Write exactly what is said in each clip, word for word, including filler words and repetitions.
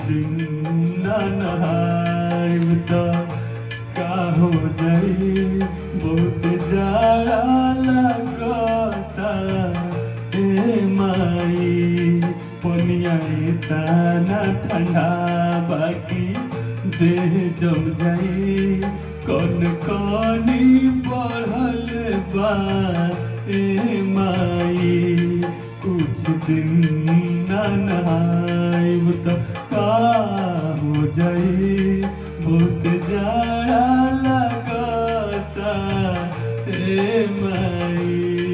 दिन ना नहाइब तो का हो जाई बहुत जाड़ा लगता ए माई पनिया ताना ठंडा बाकी देह जम जाई कौन कौनी बढ़ल बा ए माई कुछ दिन ना नहाइब तो का हो जाई बहुत जाड़ा लगता ए माई।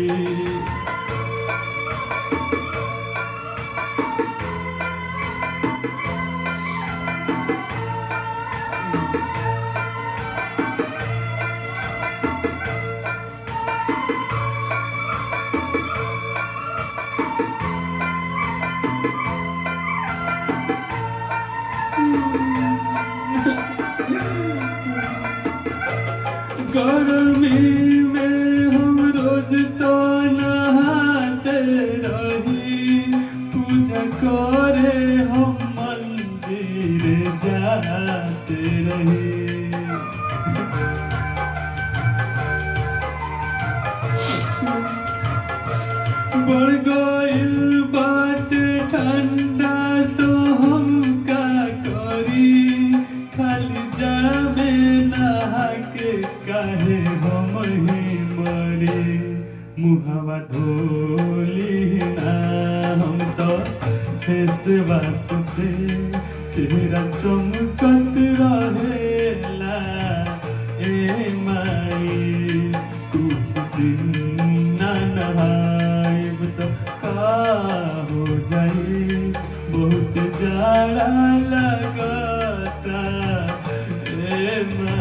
गर्मी में हम रोज तो नहाते रही पूजा करे हम मंदिर जाते रही बढ़ गइल बाट ठंडा तो हम का करी खाली जड़ा में नहा के काहे हम ही मरे मुहावा धोली ना हम तो फेस वाश से चेहरा चमकत रहेला ए माई कुछ दिन ना नहाइब तो का हो जाई बहुत जाड़ा लगता ए माई।